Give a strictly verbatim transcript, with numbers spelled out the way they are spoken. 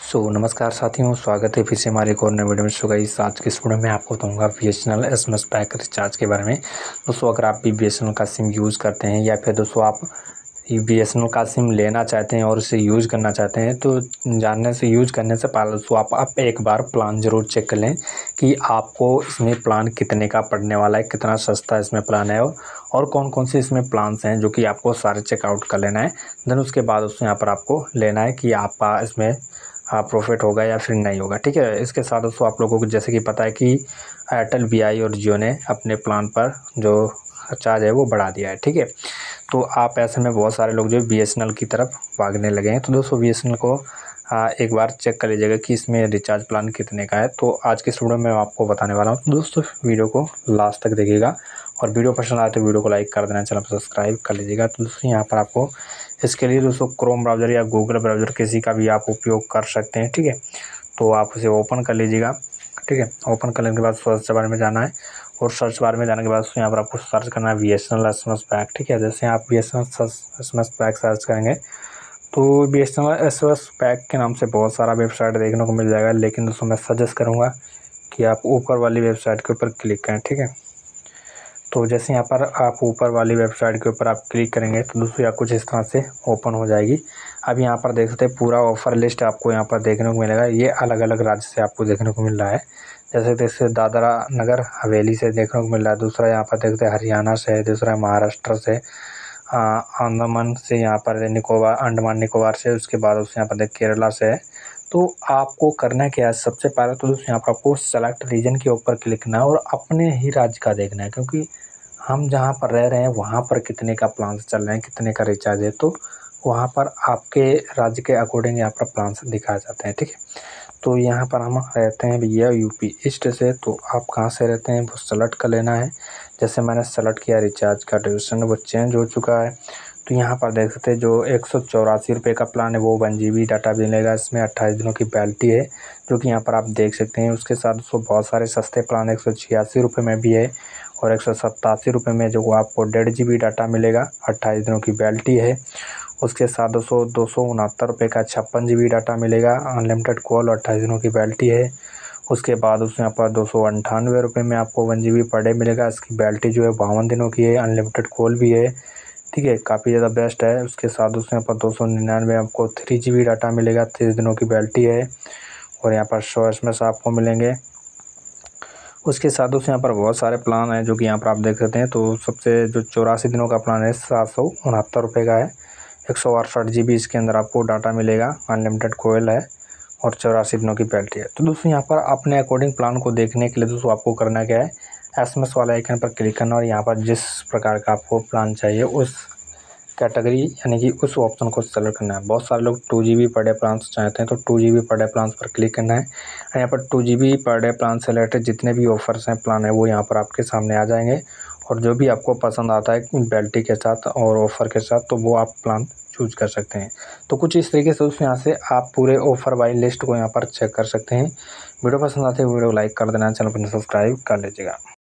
सो नमस्कार साथियों, स्वागत है फिर से हमारे एक और नए वीडियो में। सो गाइस, आज के इस वीडियो में आपको बताऊंगा बीएसएनएल एसएमएस पैक रिचार्ज के बारे में। दोस्तों, अगर आप भी बीएसएनएल का सिम यूज़ करते हैं या फिर दोस्तों आप बीएसएनएल का सिम लेना चाहते हैं और उसे यूज़ करना चाहते हैं, तो जानने से यूज़ करने से पहले दोस्तों आप, आप एक बार प्लान ज़रूर चेक कर लें कि आपको इसमें प्लान कितने का पड़ने वाला है, कितना सस्ता इसमें प्लान है और कौन कौन से इसमें प्लान्स हैं, जो कि आपको सारे चेकआउट कर लेना है। देन उसके बाद उसमें यहाँ पर आपको लेना है कि आपका इसमें हाँ प्रॉफिट होगा या फिर नहीं होगा। ठीक है, इसके साथ दोस्तों आप लोगों को जैसे कि पता है कि एयरटेल, वीआई और जियो ने अपने प्लान पर जो चार्ज है वो बढ़ा दिया है। ठीक है, तो आप ऐसे में बहुत सारे लोग जो बीएसएनएल की तरफ भागने लगे हैं। तो दोस्तों बीएसएनएल को आ, एक बार चेक कर लीजिएगा कि इसमें रिचार्ज प्लान कितने का है। तो आज के इस वीडियो में आपको बताने वाला हूँ। तो दोस्तों वीडियो को लास्ट तक देखिएगा और वीडियो पसंद आए तो वीडियो को लाइक कर देना, चैनल को सब्सक्राइब कर लीजिएगा। तो दोस्तों यहाँ पर आपको इसके लिए दोस्तों क्रोम ब्राउज़र या गूगल ब्राउज़र किसी का भी आप उपयोग कर सकते हैं। ठीक है, तो आप उसे ओपन कर लीजिएगा। ठीक है, ओपन करने के बाद सर्च बार में जाना है और सर्च बार में जाने के बाद यहाँ पर आपको सर्च करना है बीएसएनएल एसएमएस पैक। ठीक है, जैसे आप बीएसएनएल एसएमएस पैक सर्च करेंगे तो बीएसएनएल एसएमएस पैक के नाम से बहुत सारा वेबसाइट देखने को मिल जाएगा, लेकिन दोस्तों मैं सजेस्ट करूँगा कि आप ऊपर वाली वेबसाइट के ऊपर क्लिक करें। ठीक है, तो जैसे यहाँ पर आप ऊपर वाली वेबसाइट के ऊपर आप क्लिक करेंगे तो दोस्तों या कुछ इस तरह से ओपन हो जाएगी। अब यहाँ पर देख सकते हैं पूरा ऑफ़र लिस्ट आपको यहाँ पर देखने को मिलेगा। ये अलग अलग राज्य से आपको देखने को मिल रहा है। जैसे जैसे दादरा नगर हवेली से देखने को मिल रहा है, दूसरा यहाँ पर देखते हैं हरियाणा से, दूसरा महाराष्ट्र से, अंडमान से, यहाँ पर निकोबार अंडमान निकोबार से, उसके बाद उससे यहाँ पर देख केरला से है। तो आपको करना क्या है, सबसे पहले तो दोस्तों यहाँ पर आपको सेलेक्ट रीजन के ऊपर क्लिक करना है और अपने ही राज्य का देखना है, क्योंकि हम जहाँ पर रह रहे हैं वहाँ पर कितने का प्लान चल रहे हैं, कितने का रिचार्ज है, तो वहाँ पर आपके राज्य के अकॉर्डिंग यहाँ पर प्लान दिखाए जाते हैं। ठीक है, तो यहाँ पर हम रहते हैं भैया यूपी ईस्ट से, तो आप कहाँ से रहते हैं वो सेलेक्ट कर लेना है। जैसे मैंने सेलेक्ट किया रिचार्ज का ड्यूरेशन वो चेंज हो चुका है। तो यहाँ पर देख सकते हैं जो एक सौ चौरासी रुपये का प्लान है वो वन जी बी डाटा मिलेगा। इसमें अट्ठाईस दिनों की वैलिडिटी है, जो कि यहाँ पर आप देख सकते हैं। उसके साथ उसको बहुत सारे सस्ते प्लान एक सौ छियासी रुपये में भी है और एक सौ सत्तासी रुपये में जो आपको डेढ़ जी बी डाटा मिलेगा, अट्ठाईस दिनों की वैलिडिटी है। उसके साथ दो सौ दो सौ उनहत्तर रुपये का छप्पन जी बी डाटा मिलेगा, अनलिमिटेड कॉल, अट्ठाईस दिनों की वैलिडिटी है। उसके बाद उसमें यहाँ पर दो सौ अंठानवे रुपये में आपको one G B per day मिलेगा। इसकी वैलिडिटी जो है बावन दिनों की है, अनलिमिटेड कॉल भी है। ठीक है, काफ़ी ज़्यादा बेस्ट है। उसके साथ उसमें यहाँ पर दो सौ निन्यानवे आपको थ्री जी बी डाटा मिलेगा, तीस दिनों की वैलिडिटी है और यहाँ पर सौ एस एम एस आपको मिलेंगे। उसके साथ दोस्तों यहाँ पर बहुत सारे प्लान हैं जो कि यहाँ पर आप देख सकते हैं। तो सबसे जो चौरासी दिनों का प्लान है सात सौ उनहत्तर रुपये का है, एक सौ अड़सठ जी बी इसके अंदर आपको डाटा मिलेगा, अनलिमिटेड कोयल है और चौरासी दिनों की वैलिडिटी है। तो दोस्तों यहाँ पर अपने अकॉर्डिंग प्लान को देखने के लिए दोस्तों आपको करना क्या है, एसएमएस वाले आइकन पर क्लिक करना और यहाँ पर जिस प्रकार का आपको प्लान चाहिए उस कैटेगरी यानी कि उस ऑप्शन को सेलेक्ट करना है। बहुत सारे लोग two G B per day plan चाहते हैं, तो two G B per day plan पर क्लिक करना है। यहाँ पर two G B per day plan से रिलेटेड जितने भी ऑफर्स हैं, प्लान है, वो यहाँ पर आपके सामने आ जाएंगे और जो भी आपको पसंद आता है वैलिडिटी के साथ और ऑफ़र के साथ, तो वो आप प्लान चूज कर सकते हैं। तो कुछ इस तरीके से दोस्तों यहाँ से आप पूरे ऑफर वाली लिस्ट को यहाँ पर चेक कर सकते हैं। वीडियो पसंद आते हैं वीडियो को लाइक कर देना, चैनल को सब्सक्राइब कर लीजिएगा।